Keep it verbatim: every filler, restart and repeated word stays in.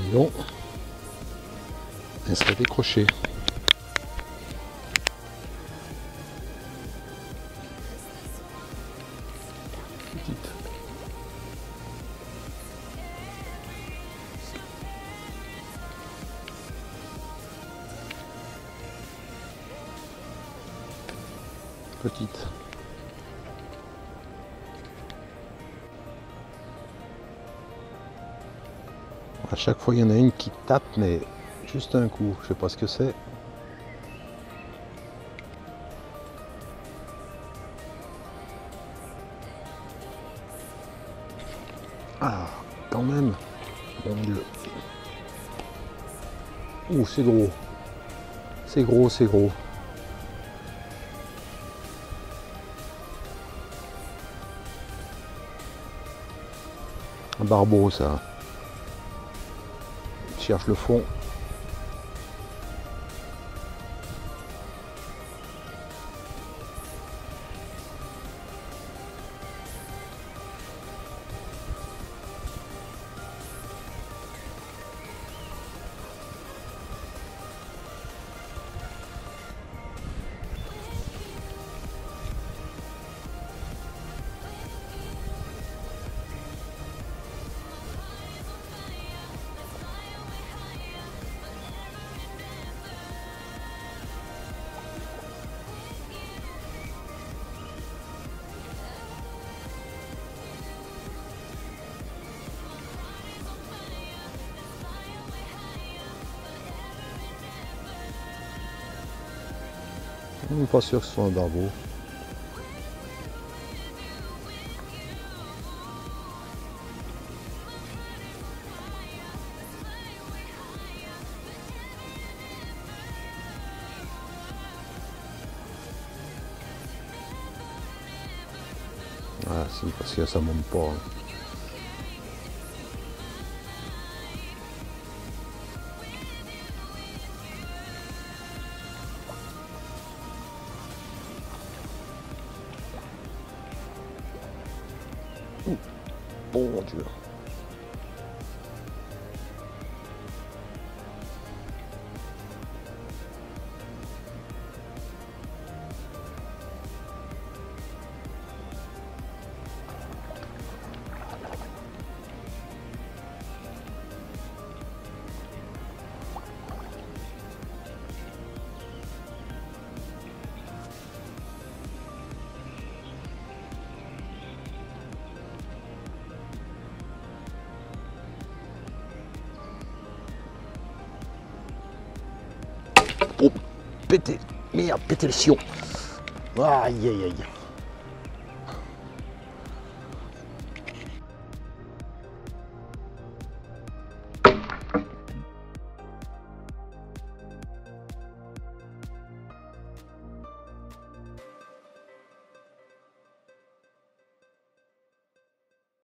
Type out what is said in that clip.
Essayons. Elle serait décrochée. Petite. Petite. À chaque fois, il y en a une qui tape, mais juste un coup. Je sais pas ce que c'est. Ah, quand même. Mon Dieu. Ouh, c'est gros. C'est gros, c'est gros. Un barbeau, ça. Je cherche le fond. Je ne suis pas sûr que ce soit un barbeau. Ah si, parce que ça monte pas. Hein. Ouh, bon Dieu. Oh, pété, merde, pété le sion. Aïe, aïe, aïe.